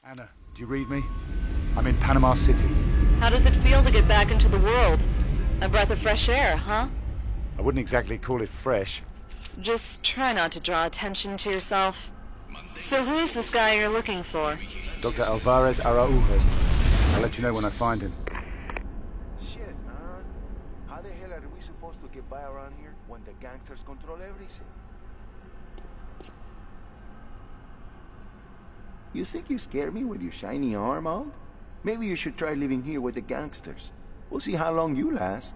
Anna, do you read me? I'm in Panama City. How does it feel to get back into the world? A breath of fresh air, huh? I wouldn't exactly call it fresh. Just try not to draw attention to yourself. So who's this guy you're looking for? Dr. Alvarez Araujo. I'll let you know when I find him. Shit, man. How the hell are we supposed to get by around here when the gangsters control everything? You think you scare me with your shiny arm out? Maybe you should try living here with the gangsters. We'll see how long you last.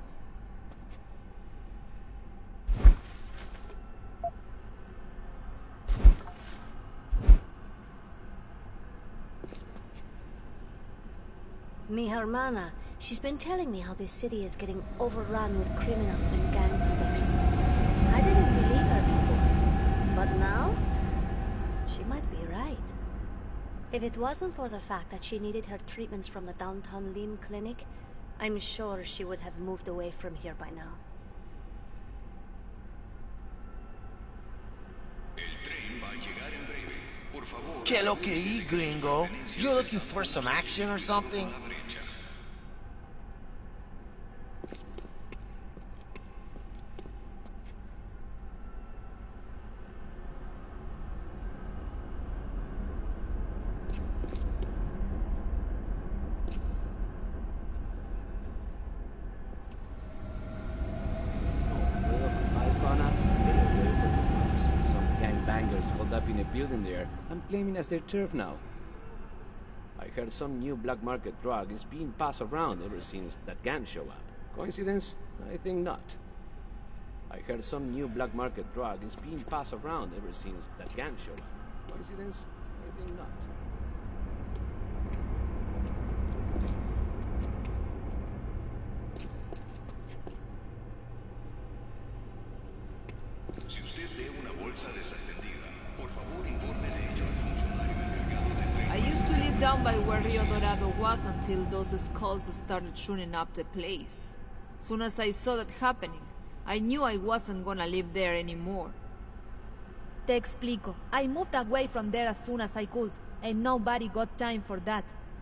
Mi hermana, she's been telling me how this city is getting overrun with criminals and gangsters. I didn't believe her before, but now, she might be right. If it wasn't for the fact that she needed her treatments from the downtown Lim clinic, I'm sure she would have moved away from here by now. Que lo que hay, gringo? You looking for some action or something? Hold up in a building there and claiming as their turf now. I heard some new black market drug is being passed around ever since that gang showed up. Coincidence? I think not. I heard some new black market drug is being passed around ever since that gang showed up. Coincidence? I think not. Si usted ve una bolsa desatendida, por favor informe de ello al funcionario encargado de tren. I used to live down by where Rio Dorado was until those skulls started shooting up the place. Soon as I saw that happening, I knew I wasn't gonna live there anymore. Te explico. I moved away from there as soon as I could, and nobody got time for that.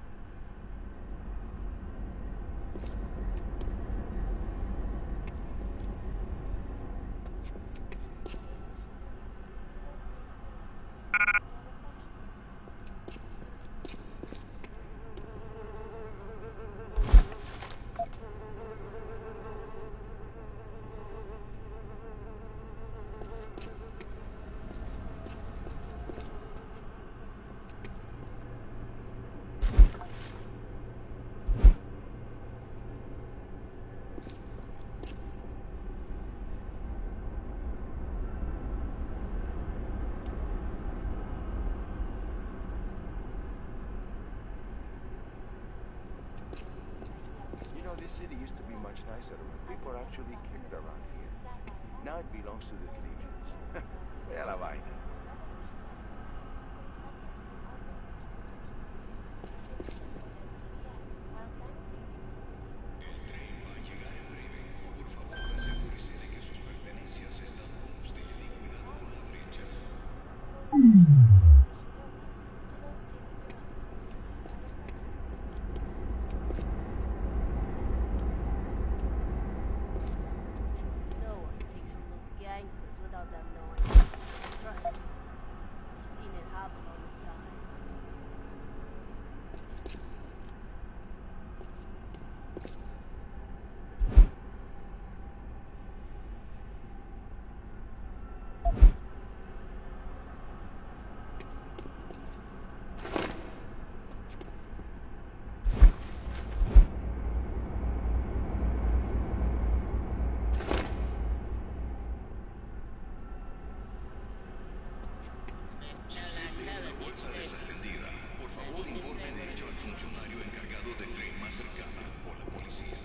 This city used to be much nicer when people actually cared around here. Now it belongs to the Clevelands. Vea la vaina. El tren va a llegar en breve. Por favor, asegúrese de que sus pertenencias están con usted y cuidado con la brecha. Gangsters without them knowing. Trust me. I've seen it happen all the time. Bolsa desatendida. Por favor, informe de ello al funcionario encargado del tren más cercano o la policía.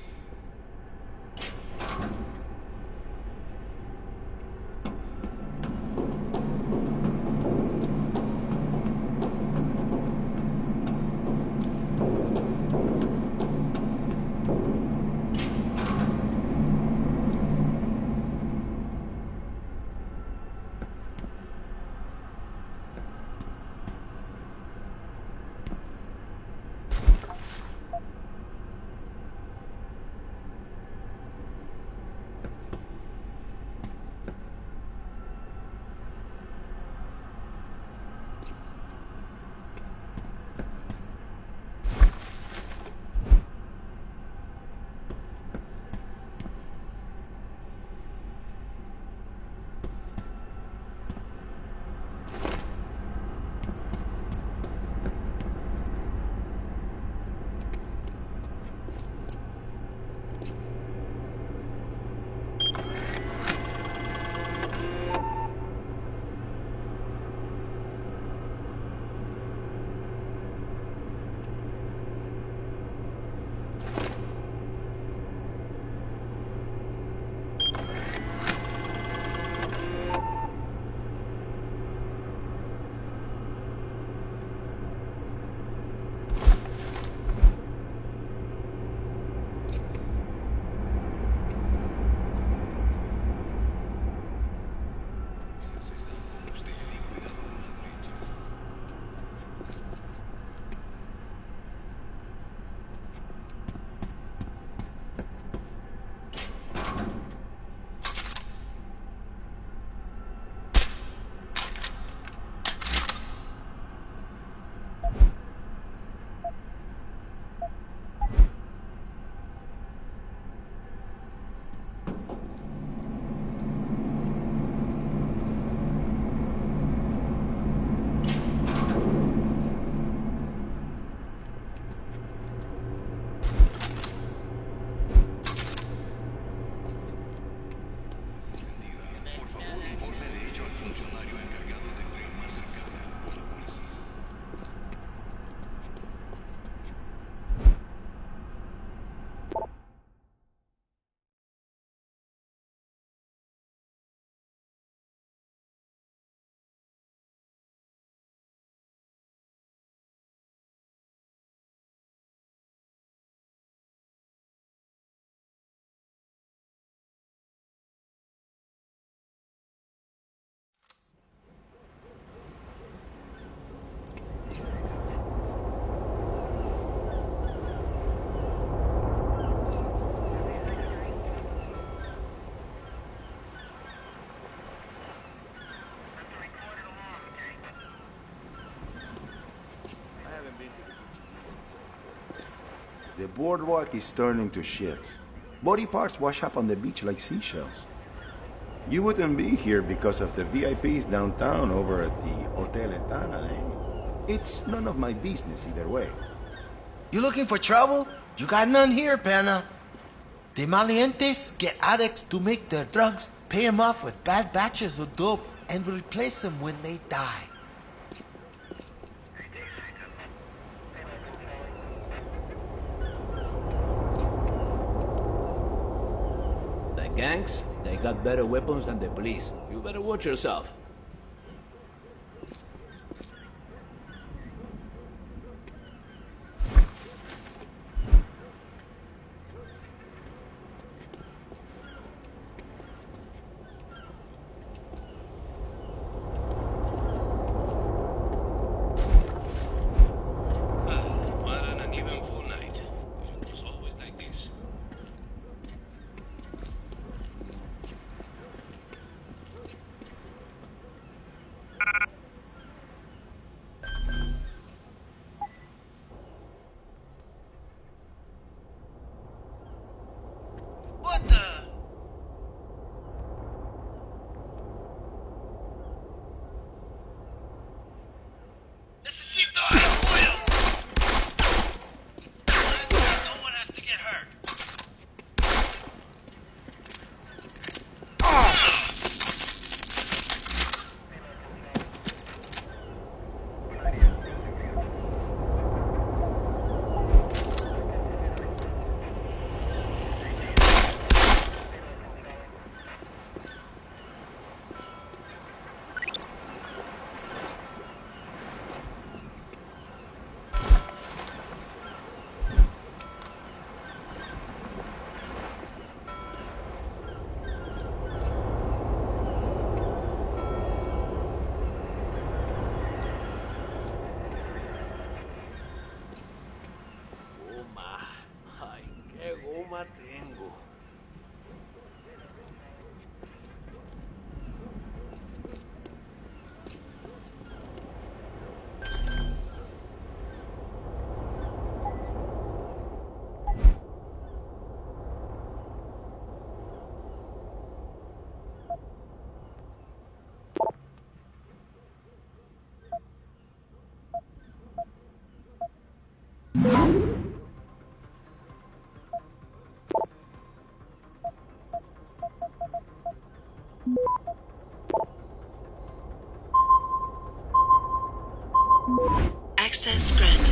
funcionario encargado del tren más cercano por la policía. I haven't been to the beach either. The boardwalk is turning to shit. Body parts wash up on the beach like seashells. You wouldn't be here because of the VIPs downtown over at the Hotel Etana, eh? It's none of my business either way. You looking for trouble? You got none here, Pana. The malientes get addicts to make their drugs, pay them off with bad batches of dope, and replace them when they die. The gangs, they got better weapons than the police. You better watch yourself. What an uneventful night. It was always like this. What the? Necesito apoyo. No one has to get hurt. Goma. Ay, qué goma tengo. Access granted.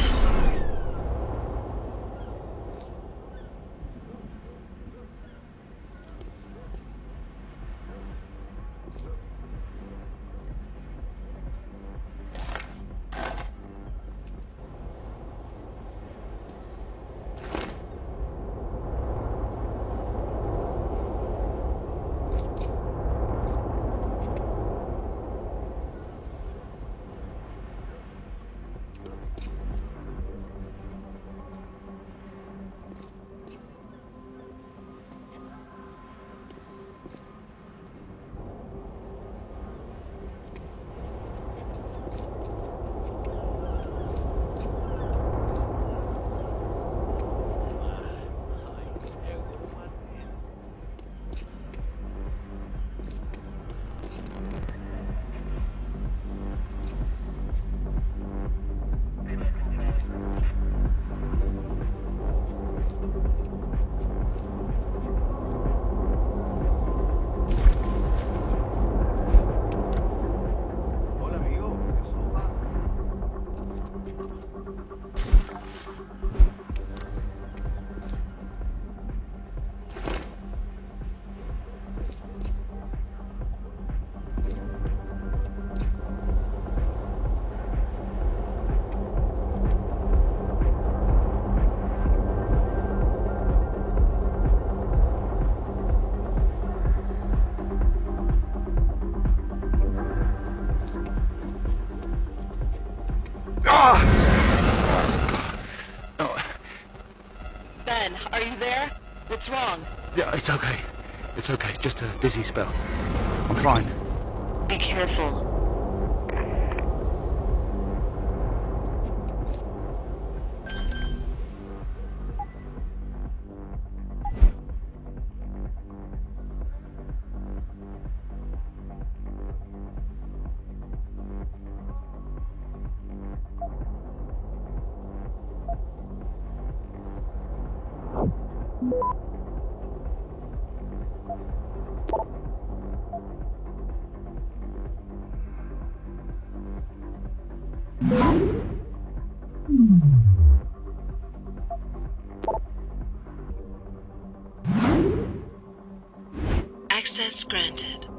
Ben, are you there? What's wrong? Yeah, it's okay. It's okay. Just a dizzy spell. I'm fine. Be careful. Access granted.